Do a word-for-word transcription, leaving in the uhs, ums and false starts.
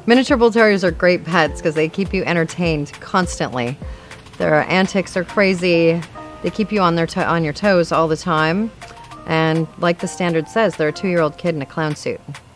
Miniature bull terriers are great pets because they keep you entertained constantly. Their antics are crazy. They keep you on their to on your toes all the time. And like the standard says, they're a two-year-old kid in a clown suit.